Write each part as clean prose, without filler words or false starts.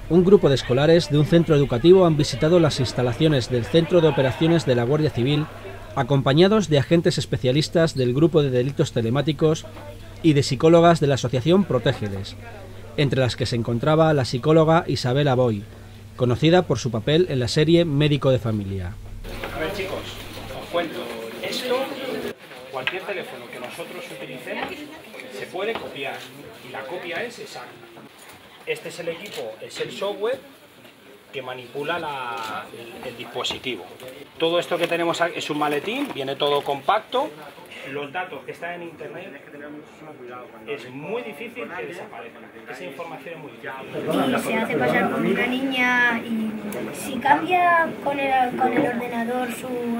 Un grupo de escolares de un centro educativo han visitado las instalaciones del Centro de Operaciones de la Guardia Civil, acompañados de agentes especialistas del Grupo de Delitos Telemáticos y de psicólogas de la asociación Protégeles, entre las que se encontraba la psicóloga Isabel Aboy, conocida por su papel en la serie Médico de Familia. A ver, chicos, os cuento. Esto, cualquier teléfono que nosotros utilicemos, se puede copiar y la copia es exacta. Este es el equipo, es el software que manipula el dispositivo. Todo esto que tenemos aquí es un maletín, viene todo compacto. Los datos que están en internet es muy difícil que desaparezcan. Esa información es muy difícil. Y se hace pasar por una niña y si cambia con el ordenador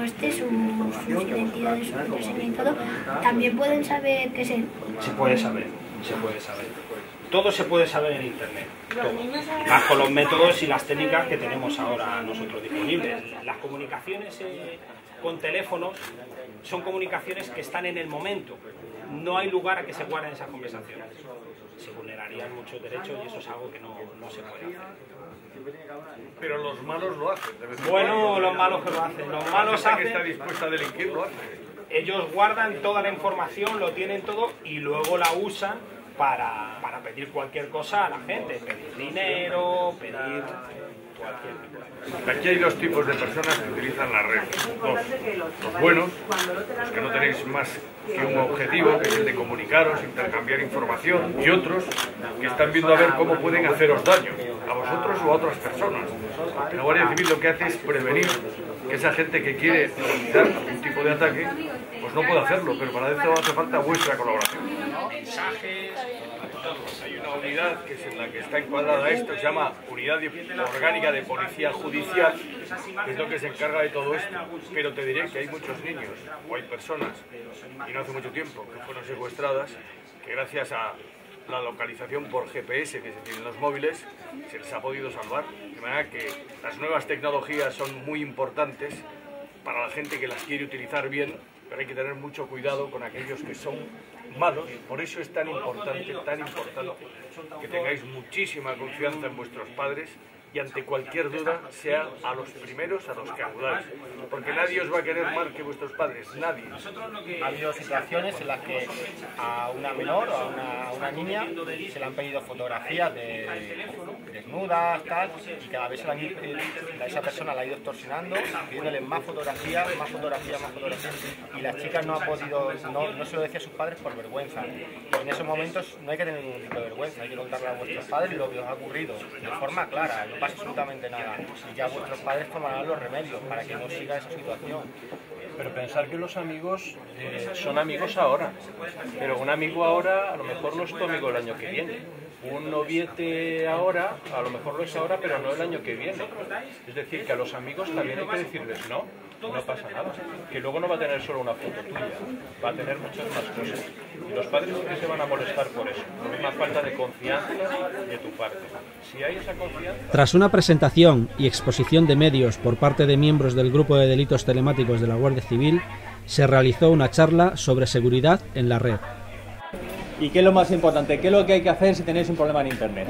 sus identidades, su contraseña y todo, también pueden saber qué es él. Se puede saber, se puede saber. Todo se puede saber en internet, todo. Bajo los métodos y las técnicas que tenemos ahora nosotros disponibles. Las comunicaciones con teléfonos son comunicaciones que están en el momento. No hay lugar a que se guarden esas conversaciones. Se vulnerarían muchos derechos y eso es algo que no se puede hacer. Pero los malos lo hacen. Bueno, los malos que lo hacen. Los malos hacen... que está dispuesta a delinquir lo hace. Ellos guardan toda la información, lo tienen todo y luego la usan para pedir cualquier cosa a la gente, pedir dinero, pedir cualquier tipo de cosa. Aquí hay dos tipos de personas que utilizan la red. Dos. Los buenos, los que no tenéis más que un objetivo, que es el de comunicaros, intercambiar información, y otros que están viendo a ver cómo pueden haceros daño, a vosotros o a otras personas. La Guardia Civil lo que hace es prevenir que esa gente que quiere realizar algún tipo de ataque, pues no puede hacerlo, pero para eso hace falta vuestra colaboración. Mensajes... Hay una unidad que es en la que está encuadrada esto, se llama Unidad Orgánica de Policía Judicial, que es lo que se encarga de todo esto. Pero te diré que hay muchos niños, o hay personas, y no hace mucho tiempo, que fueron secuestradas, que gracias a la localización por GPS que se tiene en los móviles, se les ha podido salvar. De manera que las nuevas tecnologías son muy importantes para la gente que las quiere utilizar bien, pero hay que tener mucho cuidado con aquellos que son malos. Por eso es tan importante que tengáis muchísima confianza en vuestros padres y ante cualquier duda sea a los primeros a los que acudáis, porque nadie os va a querer mal que vuestros padres, nadie. Ha habido situaciones en las que a una menor o a una niña se le han pedido fotografías de desnudas, tal, y cada vez esa persona la ha ido extorsionando, pidiéndole más fotografías, y las chicas no se lo decía a sus padres por vergüenza. Y en esos momentos no hay que tener ningún tipo de vergüenza, hay que contarle a vuestros padres lo que os ha ocurrido, de forma clara. No pasa absolutamente nada y ya vuestros padres tomarán los remedios para que no siga esa situación. Pero pensar que los amigos son amigos ahora, pero un amigo ahora a lo mejor no es tu amigo el año que viene. Un noviete ahora, a lo mejor lo es ahora, pero no el año que viene. Es decir, que a los amigos también hay que decirles no pasa nada. Que luego no va a tener solo una foto tuya, va a tener muchas más cosas. Y los padres sí que se van a molestar por eso, por una falta de confianza de tu parte. Si hay esa confianza... Tras una presentación y exposición de medios por parte de miembros del Grupo de Delitos Telemáticos de la Guardia Civil, se realizó una charla sobre seguridad en la red. ¿Y qué es lo más importante? ¿Qué es lo que hay que hacer si tenéis un problema en internet?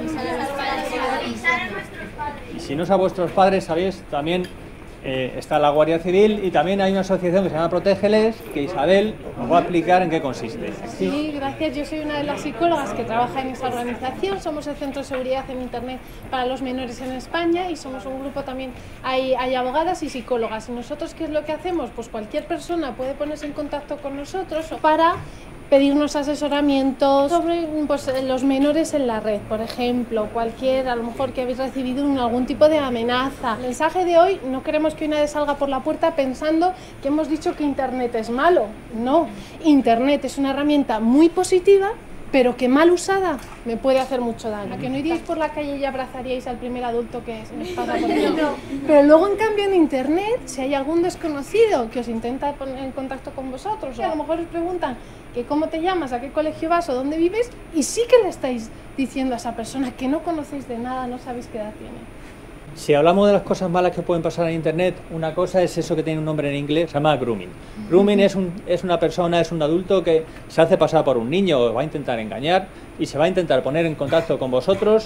Y si no es a vuestros padres, sabéis, también está la Guardia Civil y también hay una asociación que se llama Protégeles, que Isabel os va a explicar en qué consiste. Sí, gracias. Yo soy una de las psicólogas que trabaja en esa organización. Somos el Centro de Seguridad en Internet para los Menores en España y somos un grupo también, hay abogadas y psicólogas. ¿Y nosotros qué es lo que hacemos? Pues cualquier persona puede ponerse en contacto con nosotros para pedirnos asesoramientos sobre los menores en la red, por ejemplo, a lo mejor que habéis recibido algún tipo de amenaza. El mensaje de hoy, no queremos que nadie salga por la puerta pensando que hemos dicho que Internet es malo. No, Internet es una herramienta muy positiva, pero que mal usada me puede hacer mucho daño. ¿A que no iríais por la calle y abrazaríais al primer adulto que se nos pasa por ahí? No. Pero luego, en cambio, en Internet, si hay algún desconocido que os intenta poner en contacto con vosotros, o a lo mejor os preguntan que cómo te llamas, a qué colegio vas o dónde vives, y sí que le estáis diciendo a esa persona que no conocéis de nada, no sabéis qué edad tiene. Si hablamos de las cosas malas que pueden pasar en internet, una cosa es eso que tiene un nombre en inglés, se llama grooming. Grooming es una persona, es un adulto que se hace pasar por un niño o va a intentar engañar y se va a intentar poner en contacto con vosotros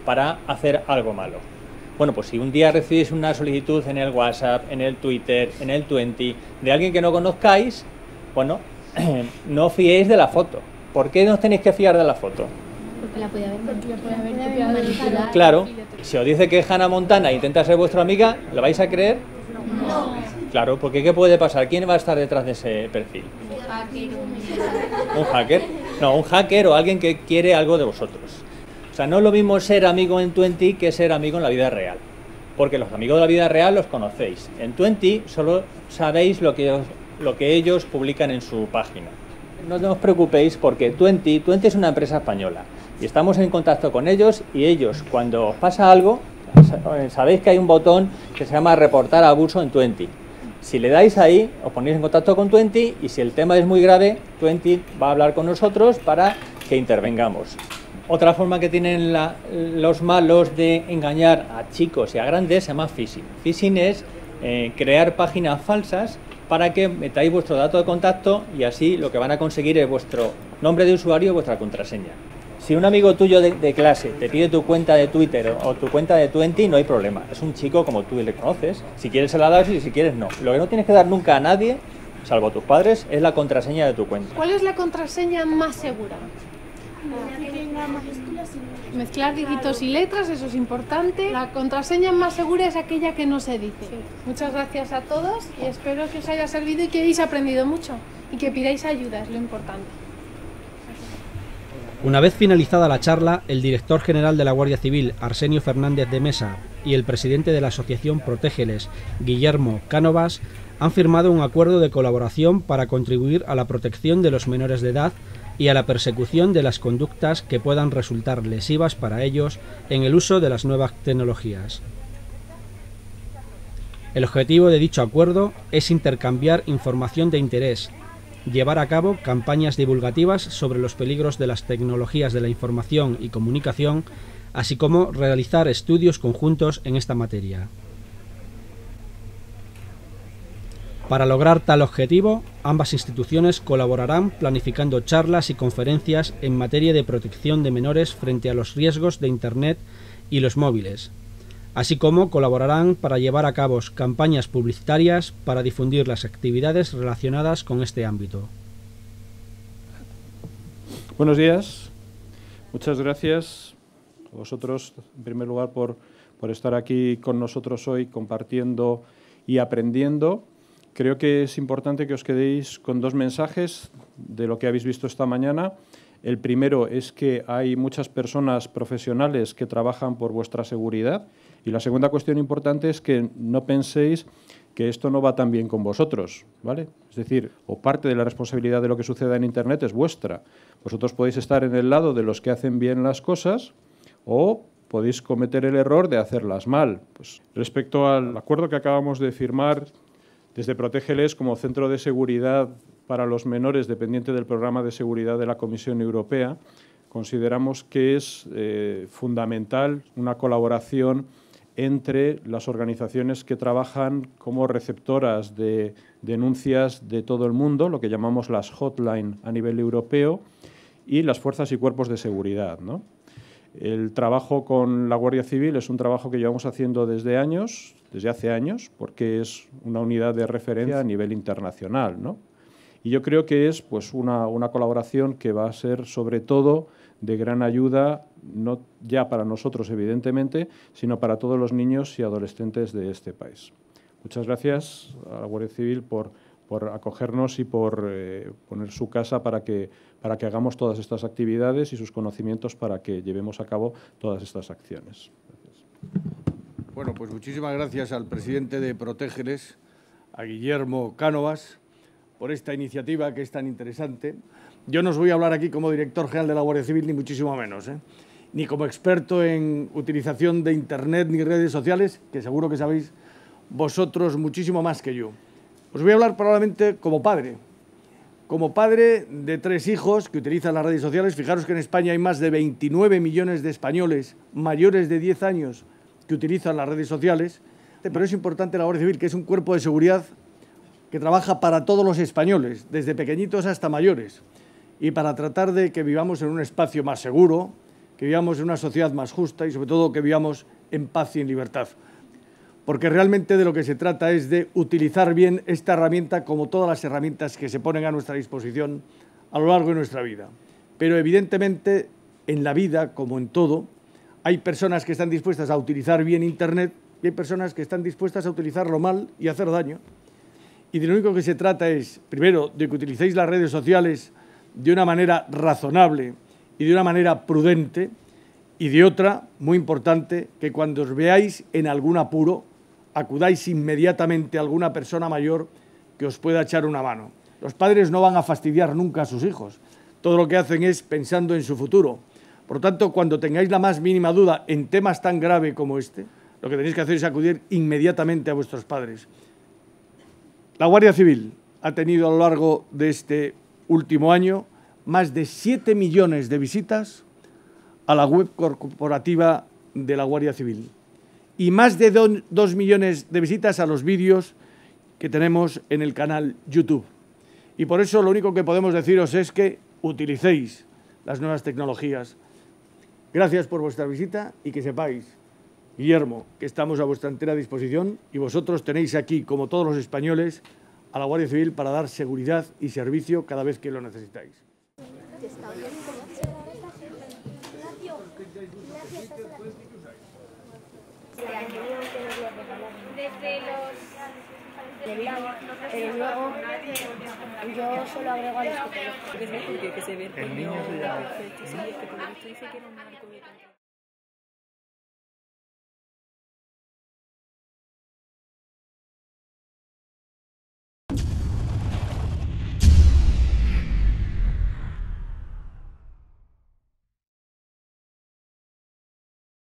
para hacer algo malo. Bueno, pues si un día recibís una solicitud en el WhatsApp, en el Twitter, en el Twenty, de alguien que no conozcáis, bueno, no os fiéis de la foto. ¿Por qué no os tenéis que fiar de la foto? Porque la puede haber manipulado. Claro, si os dice que es Hannah Montana e intenta ser vuestra amiga, ¿lo vais a creer? No. Claro, porque ¿qué puede pasar? ¿Quién va a estar detrás de ese perfil? ¿Un hacker? No, un hacker o alguien que quiere algo de vosotros. O sea, no es lo mismo ser amigo en Twenty que ser amigo en la vida real. Porque los amigos de la vida real los conocéis. En Twenty solo sabéis lo que ellos publican en su página. No os preocupéis porque Twenty es una empresa española. Y estamos en contacto con ellos y ellos, cuando os pasa algo, sabéis que hay un botón que se llama reportar abuso en Twenty. Si le dais ahí, os ponéis en contacto con Twenty y si el tema es muy grave, Twenty va a hablar con nosotros para que intervengamos. Otra forma que tienen los malos de engañar a chicos y a grandes se llama phishing. Phishing es crear páginas falsas para que metáis vuestro dato de contacto y así lo que van a conseguir es vuestro nombre de usuario y vuestra contraseña. Si un amigo tuyo de clase te pide tu cuenta de Twitter o tu cuenta de Twenty, no hay problema. Es un chico como tú y le conoces. Si quieres se la das y si quieres no. Lo que no tienes que dar nunca a nadie, salvo a tus padres, es la contraseña de tu cuenta. ¿Cuál es la contraseña más segura? Mezclar dígitos y letras, eso es importante. La contraseña más segura es aquella que no se dice. Muchas gracias a todos y espero que os haya servido y que hayáis aprendido mucho y que pidáis ayuda, es lo importante. Una vez finalizada la charla, el director general de la Guardia Civil, Arsenio Fernández de Mesa, y el presidente de la asociación Protégeles, Guillermo Cánovas, han firmado un acuerdo de colaboración para contribuir a la protección de los menores de edad y a la persecución de las conductas que puedan resultar lesivas para ellos en el uso de las nuevas tecnologías. El objetivo de dicho acuerdo es intercambiar información de interés, llevar a cabo campañas divulgativas sobre los peligros de las tecnologías de la información y comunicación, así como realizar estudios conjuntos en esta materia. Para lograr tal objetivo, ambas instituciones colaborarán planificando charlas y conferencias en materia de protección de menores frente a los riesgos de Internet y los móviles, así como colaborarán para llevar a cabo campañas publicitarias para difundir las actividades relacionadas con este ámbito. Buenos días, muchas gracias a vosotros, en primer lugar, por estar aquí con nosotros hoy compartiendo y aprendiendo. Creo que es importante que os quedéis con dos mensajes de lo que habéis visto esta mañana. El primero es que hay muchas personas profesionales que trabajan por vuestra seguridad. Y la segunda cuestión importante es que no penséis que esto no va tan bien con vosotros, ¿vale? Es decir, o parte de la responsabilidad de lo que suceda en Internet es vuestra. Vosotros podéis estar en el lado de los que hacen bien las cosas o podéis cometer el error de hacerlas mal. Pues, respecto al acuerdo que acabamos de firmar desde Protégeles como centro de seguridad para los menores dependiente del programa de seguridad de la Comisión Europea, consideramos que es fundamental una colaboración entre las organizaciones que trabajan como receptoras de denuncias de todo el mundo, lo que llamamos las hotline a nivel europeo, y las fuerzas y cuerpos de seguridad, ¿no? El trabajo con la Guardia Civil es un trabajo que llevamos haciendo desde hace años, porque es una unidad de referencia a nivel internacional, ¿no? Y yo creo que es pues, una colaboración que va a ser sobre todo de gran ayuda, no ya para nosotros evidentemente, sino para todos los niños y adolescentes de este país. Muchas gracias a la Guardia Civil por acogernos y por poner su casa para que hagamos todas estas actividades y sus conocimientos para que llevemos a cabo todas estas acciones. Gracias. Bueno, pues muchísimas gracias al presidente de Protégeles, a Guillermo Cánovas, por esta iniciativa que es tan interesante. Yo no os voy a hablar aquí como director general de la Guardia Civil, ni muchísimo menos, ni como experto en utilización de Internet ni redes sociales, que seguro que sabéis vosotros muchísimo más que yo. Os voy a hablar probablemente como padre de 3 hijos que utilizan las redes sociales. Fijaros que en España hay más de 29 millones de españoles mayores de 10 años que utilizan las redes sociales, pero es importante la Guardia Civil, que es un cuerpo de seguridad que trabaja para todos los españoles, desde pequeñitos hasta mayores, y para tratar de que vivamos en un espacio más seguro, que vivamos en una sociedad más justa y sobre todo que vivamos en paz y en libertad. Porque realmente de lo que se trata es de utilizar bien esta herramienta como todas las herramientas que se ponen a nuestra disposición a lo largo de nuestra vida. Pero evidentemente en la vida, como en todo, hay personas que están dispuestas a utilizar bien Internet y hay personas que están dispuestas a utilizarlo mal y hacer daño. Y de lo único que se trata es, primero, de que utilicéis las redes sociales de una manera razonable y de una manera prudente, y de otra, muy importante, que cuando os veáis en algún apuro, acudáis inmediatamente a alguna persona mayor que os pueda echar una mano. Los padres no van a fastidiar nunca a sus hijos. Todo lo que hacen es pensando en su futuro. Por lo tanto, cuando tengáis la más mínima duda en temas tan graves como este, lo que tenéis que hacer es acudir inmediatamente a vuestros padres. La Guardia Civil ha tenido a lo largo de este último año más de 7 millones de visitas a la web corporativa de la Guardia Civil y más de 2 millones de visitas a los vídeos que tenemos en el canal YouTube. Y por eso lo único que podemos deciros es que utilicéis las nuevas tecnologías. Gracias por vuestra visita y que sepáis, Guillermo, que estamos a vuestra entera disposición y vosotros tenéis aquí, como todos los españoles, a la Guardia Civil para dar seguridad y servicio cada vez que lo necesitáis. Pero luego yo solo agrego a los que que se ve. El niño se llama.